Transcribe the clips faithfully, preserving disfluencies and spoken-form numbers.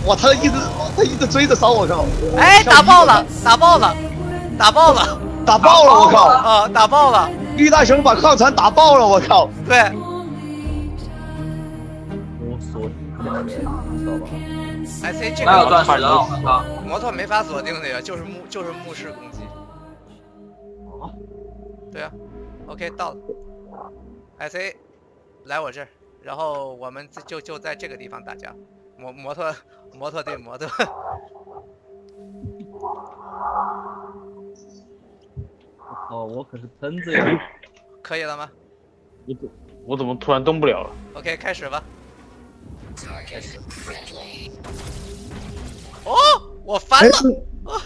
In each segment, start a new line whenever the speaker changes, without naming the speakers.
哇，他一直他一直追着烧，我靠！
哎，打爆了，打爆了，打爆了，
打爆了，我靠！
啊，打爆了！
绿大熊把矿船打爆了，我靠！
对。
我锁定不了人，知道吧
？I C 这
个
钻
石了，我靠！
摩托没法锁定的呀，就是目就是目视攻击。
啊？
对啊 ，OK 到了 ，I C 来我这儿，然后我们就就在这个地方打架，摩摩托摩托对摩托。
哦，我可是喷子呀！
可以了吗？
我怎我怎么突然动不了了
？OK， 开始吧。开始。哦，我翻了！哦，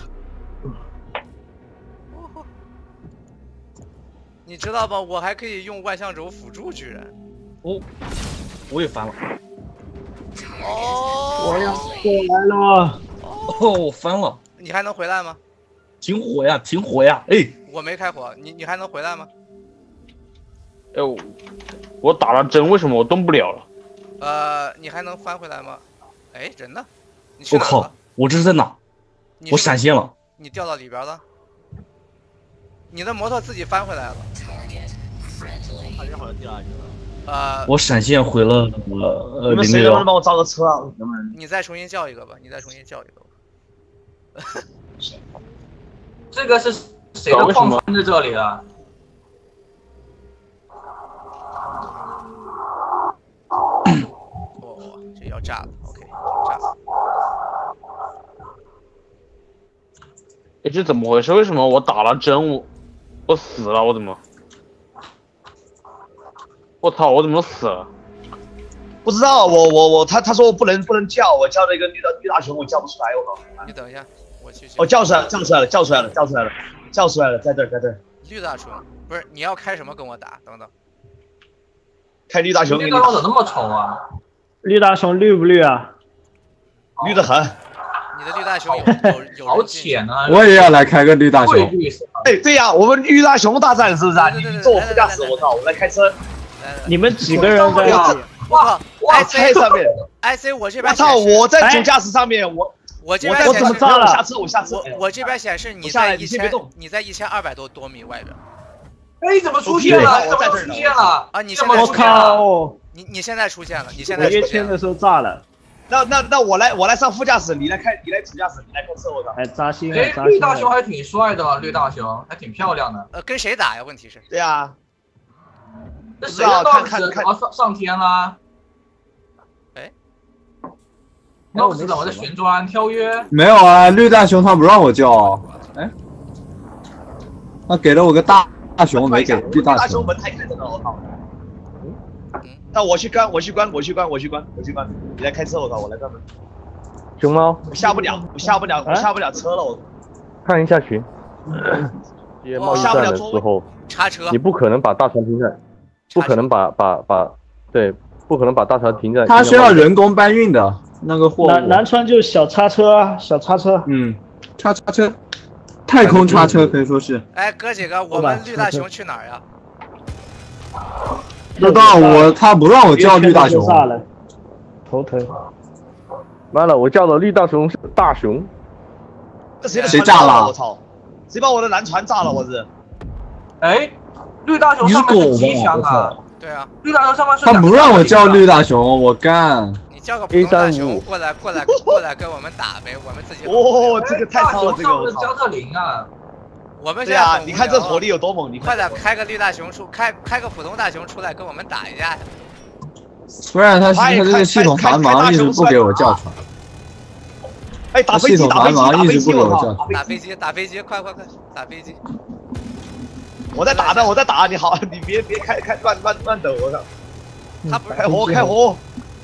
你知道吗？我还可以用万向轴辅助巨人。
哦，我也翻了。
哦，
我要过来了！
哦，我翻了。
你还能回来吗？
停火呀！停火呀！哎，
我没开火，你你还能回来吗？
哎呦，我打了针，为什么我动不了了？
呃，你还能翻回来吗？哎，人呢？你去哪了？
我靠！我这是在哪？我闪现了。
你掉到里边了。你的摩托自己翻回来了。
他人好像掉下去了。
呃，
我闪现回了呃呃
你们谁能不能帮我招个车啊？能不能？
你再重新叫一个吧，你再重新叫一个吧。
这个是谁的矿船在这里啊？
哦，这要炸了 ，OK， 炸了。
哎，这怎么回事？为什么我打了针，我我死了？我怎么？我操！我怎么死了？
不知道，我我我他他说我不能不能叫，我叫了一个绿大绿大熊，我叫不出来，我靠！
你等一下，我去。
我叫出来了，叫出来了，叫出来了，叫出来了，叫出来了，在这儿，在这儿。
绿大熊不是你要开什么跟我打？等等。
开绿大熊给你。
绿大熊怎么那么丑啊？
绿大熊绿不绿啊？
绿的很。
你的绿大熊有有有
好浅啊！
我也要来开个绿大熊。
哎，对呀，我们绿大熊大战是不是啊？你坐我副驾驶，我靠，我来开车。
你们几个人在？
我靠！
哇，在上面
，I C 我这边。
我操！我在主驾驶上面，我
我这边
我怎么炸了？我下车，我下车。
我我这边显示你在一千，你在一千二百多多米外边。
哎，怎么出现了？怎么出现了？
啊，你现在出现了。你你现在出现了，你现在。
我跃迁的时候炸了。
那那那我来我来上副驾驶，你来开你来主驾驶，你来开车，我靠！
哎，扎心了！
哎，绿大熊还挺帅的，绿大熊还挺漂亮的。
呃，跟谁打呀？问题是。
对呀。
这谁的道士啊？上上天啦！
哎，
道士怎么在旋转跳跃？
没有啊，绿大熊他不让我叫。哎，他给了我个大大熊，没给绿大熊。
大熊门太开着了，我靠！那我去关，我去关，我去关，我去关，我去关。你来开车，我靠，我来关门。
熊猫，
我下不了，我下不了，我下不了车了，我。
看一下群。贸易战的时候，
插车，
你不可能把大船停在，不可能把把把，对，不可能把大船停在。
它需要人工搬运的那个货物。
南南川就是小叉车啊，小叉车。
嗯，叉叉车，太空叉车可以说是。
哎，哥几个，我们绿大熊去哪儿呀？
不知道我，他不让我叫绿大熊。
炸了，头疼。
妈了，我叫的绿大熊是大熊。
这谁的
谁炸了？
我操！谁把我的蓝船炸了？我是。
哎，绿大熊上面是机枪啊！
对啊，
绿大熊上面是。
他不让我叫绿大熊，我干。
你叫个普通大熊过来，过来，过来跟我们打呗，我们自己。
哦，这个太骚了，这个我操！
加特林啊！
我们
对啊，你看这火力有多猛！你
快点开个绿大熊出，开开个普通大熊出来跟我们打一架。
不然他他这个系统繁忙，一直不给我叫船。
哎，打飞机，打飞机，打飞机！我靠！
打飞机，打飞机，快快快，打飞机！
我在打的，我在打，你好，你别别开开乱乱乱抖，我靠！
他不是
开火，开火！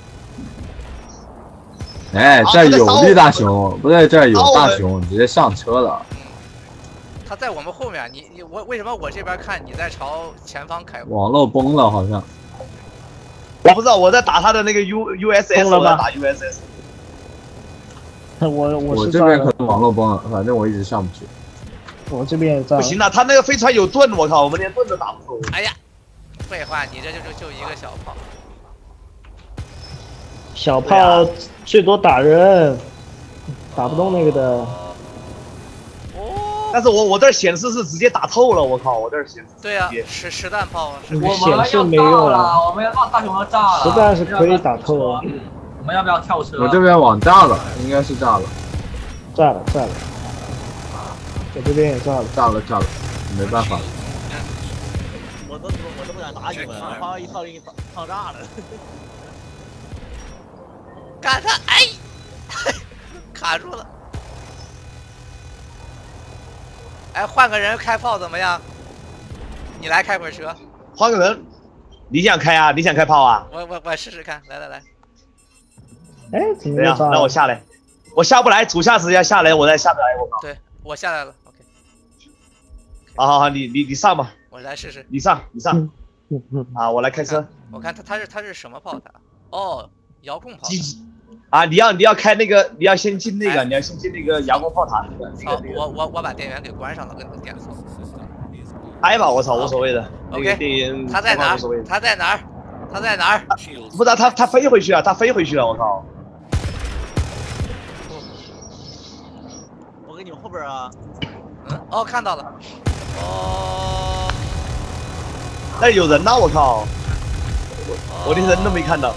哎，这有绿大熊，不对，这有大熊，直接上车了。
他在我们后面，你你我为什么我这边看你在朝前方开火？
网络崩了好像。
我不知道，我在打他的那个 U U S S， 我在打 U S S。
我我
我这边可能网络崩了，反正我一直上不去。
我这边也炸。
不行了，他那个飞船有盾，我靠，我们连盾都打不住。
哎呀，废话，你这就就就一个小炮。
小炮最多打人，打不动那个的。
哦。
但是我我这显示是直接打透了，我靠，我这显示。
对呀，实实弹炮是。
我们要
没用了，我们要把大熊要炸了。
实弹是可以打透啊。
我们要不要跳车？
我这边网炸了，应该是炸了。
炸了炸了。我这边也炸了，
炸了炸了，没办法。
我都我都不敢打你们，啪一炮给你炮炸了。
干他！哎，卡住了。哎，换个人开炮怎么样？你来开会车。
换个人，你想开啊？你想开炮啊？
我我我试试看，来来来。
哎，怎么
这样？那我下来，我下不来，主驾驶要下来，我再下不来，我靠。
对，我下来了。OK。
好好好，你你你上吧。
我来试试。
你上，你上。
嗯嗯。
啊，我来开车。
我看他他是他是什么炮塔？哦，遥控炮。
啊，你要你要开那个，你要先进那个，你要先进那个遥控炮塔那个。
好，我我我把电源给关上了，跟你点错。
开吧，我操，无所谓的。
OK。他在哪儿？他在哪儿？他在哪儿？
不知道，他他飞回去了，他飞回去了，我靠。
我给你们后边啊。
嗯，哦，看到了。哦。
那有人呐，我靠！我我连人都没看到。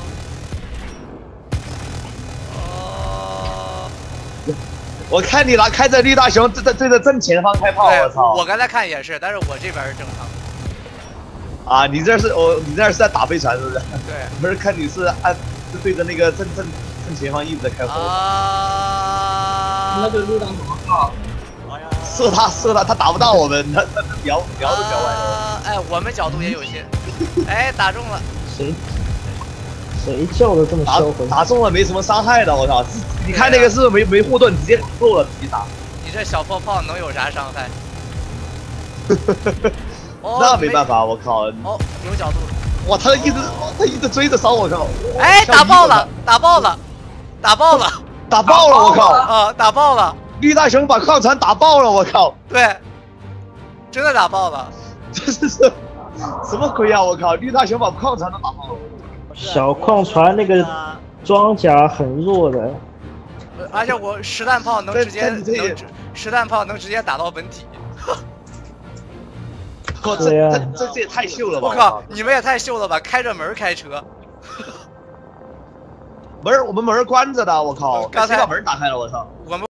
我看你拿开着绿大熊对着对着正前方开炮，我操！
我刚才看也是，但是我这边是正常。
啊，你这是我，你这是在打飞船是不是？
对。
不是看你是按是对着那个正正正前方一直在开火。
啊。
那就绿大熊炮。
射他射他，他打不到我们，他他瞄瞄都瞄歪了。
哎，我们角度也有些。哎，打中了。
谁？谁叫的这么销魂？
打中了没什么伤害的，我靠！你看那个是没没护盾，直接打够了，直接打。
你这小破炮能有啥伤害？
那没办法，我靠！
哦，有角度。
哇，他一直他一直追着烧，我靠！
哎，打爆了，打爆了，打爆了，
打爆了，我靠！
啊，打爆了！
绿大熊把矿船打爆了，我靠！
对，真的打爆了。
这是什什么鬼啊！我靠，绿大熊把矿船都打爆了。
小矿船那个装甲很弱的，
而且我实弹炮能直接能实弹炮能直接打到本体。
我这这这这也太秀了吧！
我靠，你们也太秀了吧！开着门开车，
门我们门关着的，我靠！
刚才
把门打开了，我操！
我们。